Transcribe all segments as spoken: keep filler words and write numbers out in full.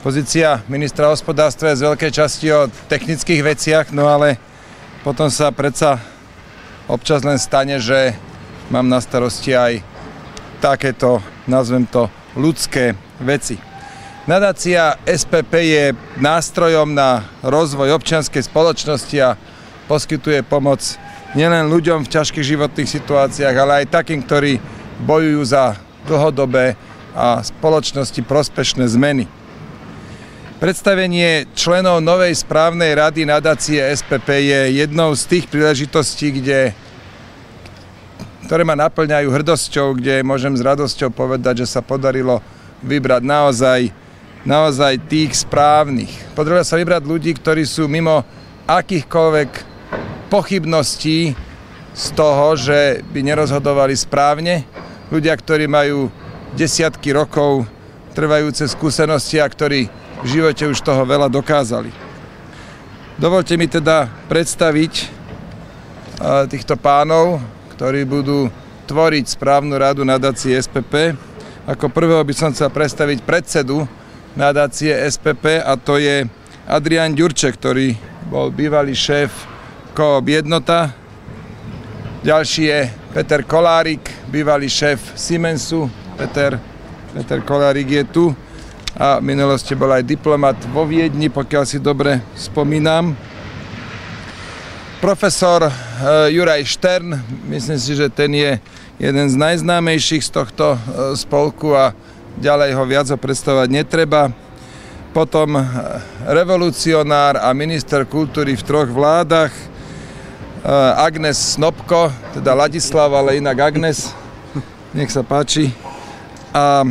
Pozícia ministra hospodárstva je z veľkej časti o technických veciach, no ale potom sa predsa občas len stane, že mám na starosti aj takéto, nazvem to, ľudské veci. Nadácia es pé pé je nástrojom na rozvoj občianskej spoločnosti a poskytuje pomoc nielen ľuďom v ťažkých životných situáciách, ale aj takým, ktorí bojujú za dlhodobé a spoločnosti prospešné zmeny. Predstavenie členov novej správnej rady nadácie es pé pé je jednou z tých príležitostí, kde, ktoré ma naplňajú hrdosťou, kde môžem s radosťou povedať, že sa podarilo vybrať naozaj, naozaj tých správnych. Podarilo sa vybrať ľudí, ktorí sú mimo akýchkoľvek pochybností z toho, že by nerozhodovali správne. Ľudia, ktorí majú desiatky rokov trvajúce skúsenosti a ktorí v živote už toho veľa dokázali. Dovolte mi teda predstaviť týchto pánov, ktorí budú tvoriť správnu radu nadácie es pé pé. Ako prvého by som chcel predstaviť predsedu nadácie es pé pé a to je Adrián Ďurček, ktorý bol bývalý šéf Coop Jednota. Ďalší je Peter Kolárik, bývalý šéf Siemensu. Peter, Peter Kolárik je tu. A v minulosti bol aj diplomat vo Viedni, pokiaľ si dobre spomínam. Profesor Juraj Štern, myslím si, že ten je jeden z najznámejších z tohto spolku a ďalej ho viac predstavovať netreba. Potom revolucionár a minister kultúry v troch vládach, Agnes Snopko, teda Ladislav, ale inak Agnes, nech sa páči. A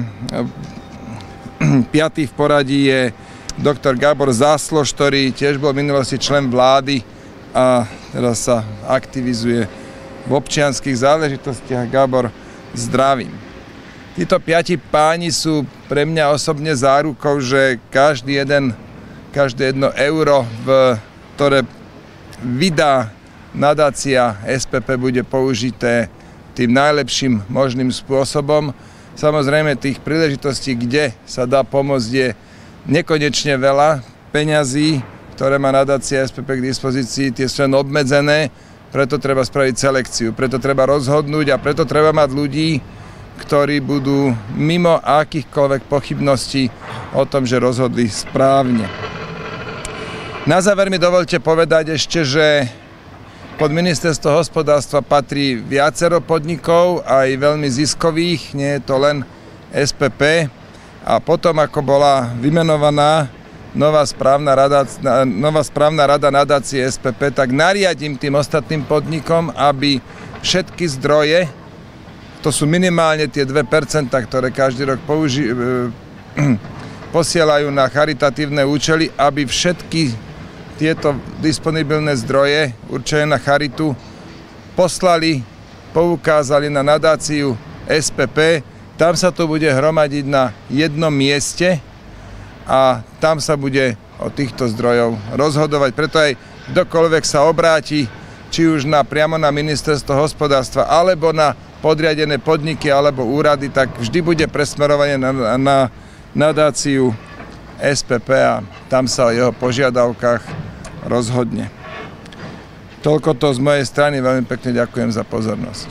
piatý v poradí je doktor Gábor Záslož, ktorý tiež bol v minulosti člen vlády a teraz sa aktivizuje v občianskych záležitostiach. Gábor, zdravím. Títo piati páni sú pre mňa osobne zárukou, že každý jeden, každé jedno euro, v, ktoré vydá nadácia es pé pé, bude použité tým najlepším možným spôsobom. Samozrejme, tých príležitostí, kde sa dá pomôcť, je nekonečne veľa. Peňazí, ktoré má nadácia es pé pé k dispozícii, tie sú len obmedzené, preto treba spraviť selekciu, preto treba rozhodnúť a preto treba mať ľudí, ktorí budú mimo akýchkoľvek pochybností o tom, že rozhodli správne. Na záver mi dovolte povedať ešte, že pod ministerstvo hospodárstva patrí viacero podnikov, aj veľmi ziskových, nie je to len es pé pé. A potom, ako bola vymenovaná nová správna rada, nová správna rada nadácie es pé pé, tak nariadím tým ostatným podnikom, aby všetky zdroje, to sú minimálne tie dve percentá, ktoré každý rok použi- posielajú na charitatívne účely, aby všetky tieto disponibilné zdroje určené na charitu poslali, poukázali na nadáciu es pé pé. Tam sa to bude hromadiť na jednom mieste a tam sa bude o týchto zdrojov rozhodovať. Preto aj kdokoľvek sa obráti, či už na, priamo na ministerstvo hospodárstva, alebo na podriadené podniky alebo úrady, tak vždy bude presmerovanie na, na nadáciu es pé pé a tam sa o jeho požiadavkách rozhodne. Toľko to z mojej strany, veľmi pekne ďakujem za pozornosť.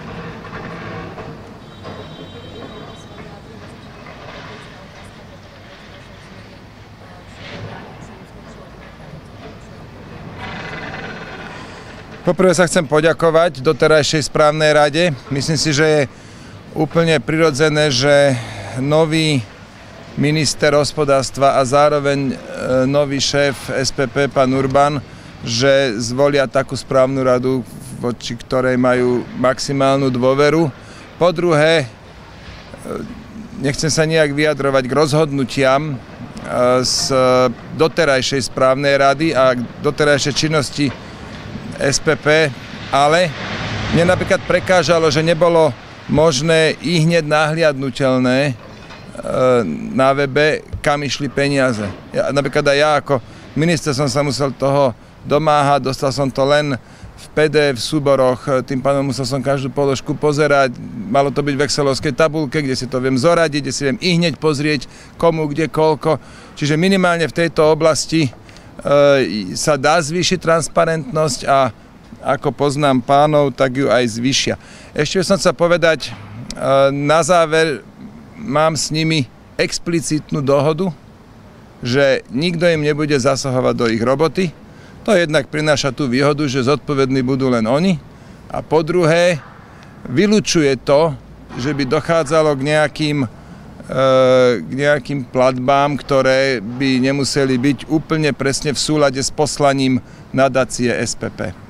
Poprvé sa chcem poďakovať doterajšej správnej rade. Myslím si, že je úplne prirodzené, že nový minister hospodárstva a zároveň nový šéf es pé pé, pán Urban, že zvolia takú správnu radu, voči ktorej majú maximálnu dôveru. Po druhé, nechcem sa nejak vyjadrovať k rozhodnutiam z doterajšej správnej rady a doterajšej činnosti es pé pé, ale mne napríklad prekážalo, že nebolo možné i hneď nahliadnutelné na webe, kam išli peniaze. Ja, napríklad aj ja ako minister som sa musel toho domáhať, dostal som to len v pé dé ef súboroch, tým pádom musel som každú položku pozerať, malo to byť v excelovskej tabulke, kde si to viem zoradiť, kde si viem i hneď pozrieť, komu, kde, koľko. Čiže minimálne v tejto oblasti e, sa dá zvýšiť transparentnosť a ako poznám pánov, tak ju aj zvýšia. Ešte som chcel povedať, e, na záver mám s nimi explicitnú dohodu, že nikto im nebude zasahovať do ich roboty. To jednak prináša tú výhodu, že zodpovední budú len oni. A po druhé, vylučuje to, že by dochádzalo k nejakým, e, k nejakým platbám, ktoré by nemuseli byť úplne presne v súlade s poslaním nadácie es pé pé.